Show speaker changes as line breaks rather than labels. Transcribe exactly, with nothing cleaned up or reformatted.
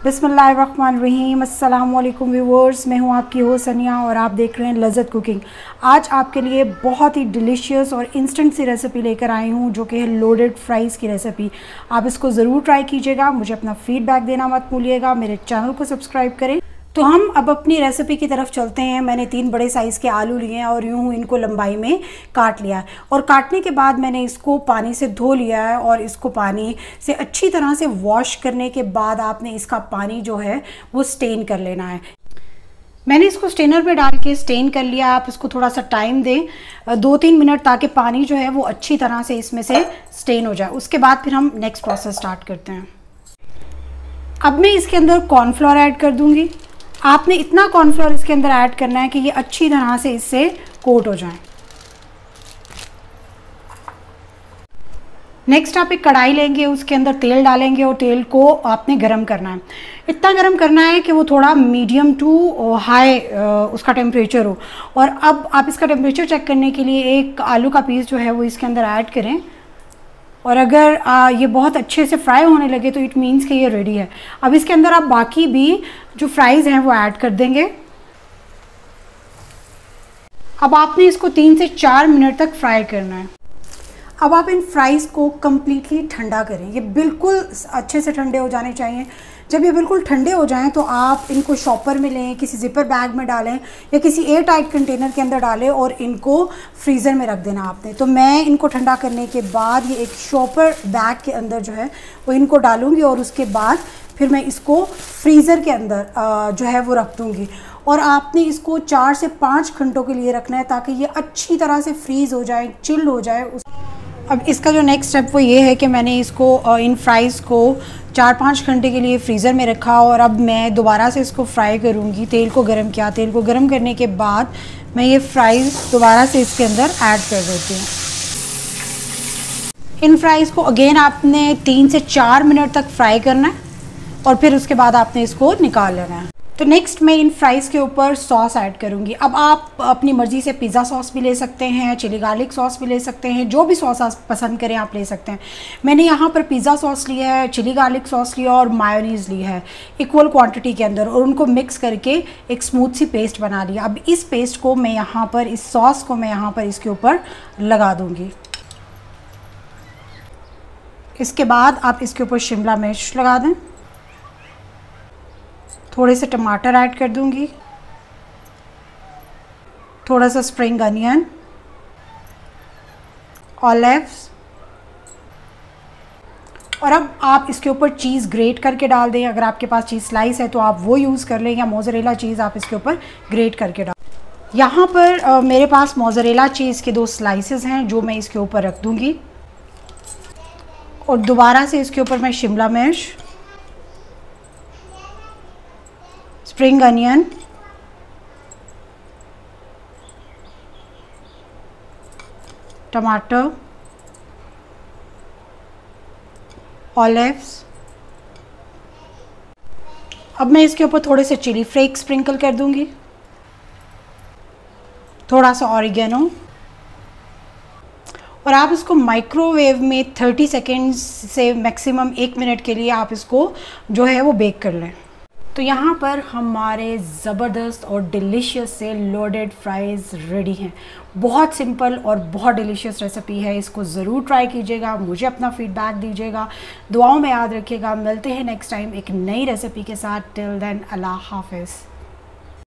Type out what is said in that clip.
बिस्मिल्लाहिर्रहमानिर्रहीम। अस्सलाम वालेकुम व्यूअर्स, मैं हूं आपकी हो सनिया और आप देख रहे हैं लज़्ज़त कुकिंग। आज आपके लिए बहुत ही डिलीशियस और इंस्टेंट सी रेसिपी लेकर आई हूं जो कि है लोडेड फ्राइज़ की रेसिपी। आप इसको ज़रूर ट्राई कीजिएगा, मुझे अपना फ़ीडबैक देना मत भूलिएगा, मेरे चैनल को सब्सक्राइब करें। तो हम अब अपनी रेसिपी की तरफ चलते हैं। मैंने तीन बड़े साइज़ के आलू लिए हैं और यूँ इनको लंबाई में काट लिया है और काटने के बाद मैंने इसको पानी से धो लिया है और इसको पानी से अच्छी तरह से वॉश करने के बाद आपने इसका पानी जो है वो स्टेन कर लेना है। मैंने इसको स्टेनर पे डाल के स्टेन कर लिया। आप इसको थोड़ा सा टाइम दें, दो तीन मिनट, ताकि पानी जो है वो अच्छी तरह से इसमें से स्टेन हो जाए। उसके बाद फिर हम नेक्स्ट प्रोसेस स्टार्ट करते हैं। अब मैं इसके अंदर कॉर्नफ्लोर ऐड कर दूँगी। आपने इतना कॉर्नफ्लोर इसके अंदर ऐड करना है कि ये अच्छी तरह से इससे कोट हो जाए। नेक्स्ट आप एक कढ़ाई लेंगे, उसके अंदर तेल डालेंगे और तेल को आपने गरम करना है। इतना गरम करना है कि वो थोड़ा मीडियम टू हाई उसका टेम्परेचर हो। और अब आप इसका टेम्परेचर चेक करने के लिए एक आलू का पीस जो है वो इसके अंदर ऐड करें। और अगर आ, ये बहुत अच्छे से फ्राई होने लगे तो इट मीन्स कि ये रेडी है। अब इसके अंदर आप बाकी भी जो फ्राइज़ हैं वो ऐड कर देंगे। अब आपने इसको तीन से चार मिनट तक फ्राई करना है। अब आप इन फ्राइज़ को कम्प्लीटली ठंडा करें। ये बिल्कुल अच्छे से ठंडे हो जाने चाहिए। जब ये बिल्कुल ठंडे हो जाएं तो आप इनको शॉपर में लें, किसी ज़िपर बैग में डालें या किसी एयर टाइट कंटेनर के अंदर डालें और इनको फ्रीज़र में रख देना आपने। तो मैं इनको ठंडा करने के बाद ये एक शॉपर बैग के अंदर जो है वो इनको डालूँगी और उसके बाद फिर मैं इसको फ्रीज़र के अंदर जो है वो रख दूँगी। और आपने इसको चार से पाँच घंटों के लिए रखना है ताकि ये अच्छी तरह से फ्रीज़ हो जाए, चिल्ड हो जाए। अब इसका जो नेक्स्ट स्टेप वो ये है कि मैंने इसको इन फ्राइज़ को चार पाँच घंटे के लिए फ्रीज़र में रखा और अब मैं दोबारा से इसको फ्राई करूँगी। तेल को गरम किया, तेल को गरम करने के बाद मैं ये फ्राइज़ दोबारा से इसके अंदर ऐड कर देती हूँ। इन फ्राइज़ को अगेन आपने तीन से चार मिनट तक फ्राई करना है और फिर उसके बाद आपने इसको निकाल लेना है। तो नेक्स्ट मैं इन फ्राइज़ के ऊपर सॉस ऐड करूँगी। अब आप अपनी मर्ज़ी से पिज़्ज़ा सॉस भी ले सकते हैं, चिली गार्लिक सॉस भी ले सकते हैं, जो भी सॉस आप पसंद करें आप ले सकते हैं। मैंने यहाँ पर पिज़्ज़ा सॉस लिया है, चिली गार्लिक सॉस लिया और मायोनीज़ ली है इक्वल क्वांटिटी के अंदर, और उनको मिक्स करके एक स्मूथ सी पेस्ट बना लिया। अब इस पेस्ट को मैं यहाँ पर, इस सॉस को मैं यहाँ पर इसके ऊपर लगा दूँगी। इसके बाद आप इसके ऊपर शिमला मिर्च लगा दें, थोड़े से टमाटर ऐड कर दूंगी, थोड़ा सा स्प्रिंग अनियन, ऑलिव्स, और अब आप इसके ऊपर चीज़ ग्रेट करके डाल दें। अगर आपके पास चीज़ स्लाइस है तो आप वो यूज़ कर लें या मोज़रेला चीज़ आप इसके ऊपर ग्रेट करके डाल। यहाँ पर आ, मेरे पास मोज़रेला चीज़ के दो स्लाइसेस हैं जो मैं इसके ऊपर रख दूँगी और दोबारा से इसके ऊपर मैं शिमला मिर्च, स्प्रिंग अनियन, टमाटर, ऑलिव्स, अब मैं इसके ऊपर थोड़े से चिली फ्लेक्स स्प्रिंकल कर दूंगी, थोड़ा सा ऑरिगेनो, और आप इसको माइक्रोवेव में तीस सेकेंड्स से मैक्सिमम एक मिनट के लिए आप इसको जो है वो बेक कर लें। तो यहाँ पर हमारे ज़बरदस्त और डिलीशियस से लोडेड फ्राइज़ रेडी हैं। बहुत सिंपल और बहुत डिलीशियस रेसिपी है, इसको ज़रूर ट्राई कीजिएगा, मुझे अपना फ़ीडबैक दीजिएगा, दुआओं में याद रखिएगा। मिलते हैं नेक्स्ट टाइम एक नई रेसिपी के साथ। टिल देन अल्लाह हाफ़िज़।